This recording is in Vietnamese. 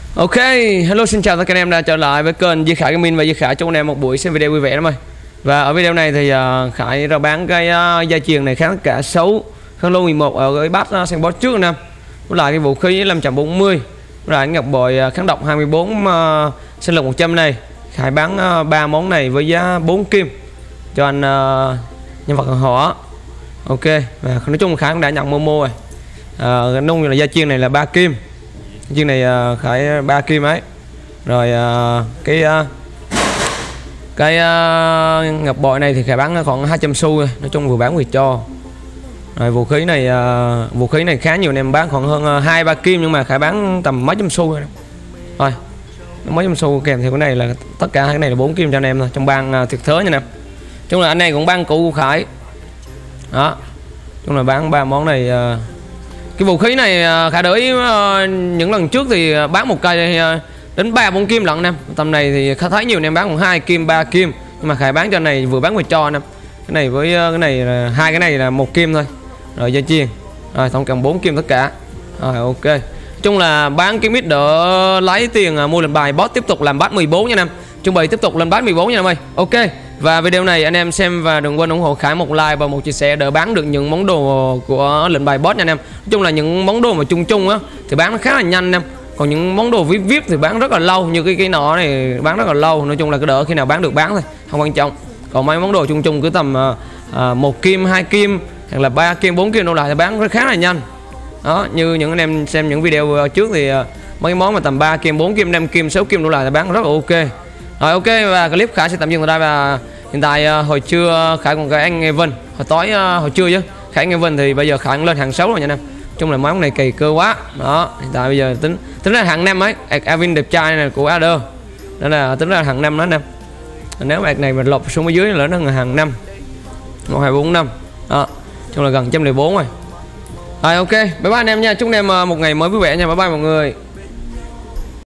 Ok, hello xin chào tất cả anh em đã trở lại với kênh Duy Khải Gaming và Duy Khải chúc anh em một buổi xem video vui vẻ lắm ơi. Và ở video này thì Khải ra bán cái dây chuyền này kháng cả xấu kháng lô 11 ở cái bát sandbox trước anh em. Với lại cái vũ khí 540, với lại ngọc bội kháng độc 24 sinh lực 100 này. Khải bán 3 món này với giá 4 kim cho anh nhân vật họ. Ok, và nói chung Khải cũng đã nhận Momo rồi. Nung là dây chuyền này là 3 kim. Chiếc này Khải 3 kim ấy. Rồi cái ngọc bội này thì Khải bán khoảng 200 xu thôi. Nói chung vừa bán vừa cho. Rồi vũ khí này khá nhiều anh em bán khoảng hơn 2-3 kim, nhưng mà Khải bán tầm mấy trăm xu thôi. Rồi mấy trăm xu kèm theo cái này là tất cả cái này là 4 kim cho anh em thôi, trong bang thiệt thớ nha anh em. Chung là anh này cũng bang cũ của Khải. Đó. Chung là bán 3 món này. Cái vũ khí này Khải để ý những lần trước thì bán một cây đến 3-4 kim lận anh em. Tầm này thì Khải thấy nhiều anh em bán còn 2 kim 3 kim, nhưng mà Khải bán cho anh này vừa bán vừa cho anh em. Cái này với cái này là hai cái này là 1 kim thôi. Rồi dây chuyền. Rồi tổng cộng 4 kim tất cả. Rồi ok. Nói chung là bán cái mít đỡ lấy tiền mua lần bài boss tiếp tục làm bát 14 nha anh em. Chuẩn bị tiếp tục lên bát 14 nha anh em ơi. Ok. Và video này anh em xem và đừng quên ủng hộ Khải một like và một chia sẻ để bán được những món đồ của lệnh bài boss nha anh em. Nói chung là những món đồ mà chung á thì bán nó khá là nhanh anh em. Còn những món đồ VIP thì bán rất là lâu, như cái nọ này bán rất là lâu. Nói chung là cái đỡ khi nào bán được bán thôi, không quan trọng. Còn mấy món đồ chung cứ tầm 1 kim 2 kim hoặc là 3 kim 4 kim đổ lại thì bán khá là nhanh. Đó, như những anh em xem những video trước thì mấy món mà tầm 3 kim 4 kim 5 kim 6 kim đổ lại thì bán rất là ok. Rồi ok, và clip Khải sẽ tạm dừng tại đây. Và hiện tại hồi trưa Khải còn cái anh Evan, hồi tối hồi trưa chứ Khải Evan thì bây giờ Khải lên hàng 6 rồi nha anh em. Chung là món này kỳ cơ quá. Đó, hiện tại bây giờ tính ra hàng 5 ấy, Evan đẹp trai này của Ader. Đó là tính ra hàng 5 đó anh em. Nếu mà này mà lột xuống ở dưới là nó hàng 5. 1 2 4 5. Đó, chung là gần 104 rồi. Rồi ok, bye bye anh em nha. Chúc anh em một ngày mới vui vẻ nha. Bye bye mọi người.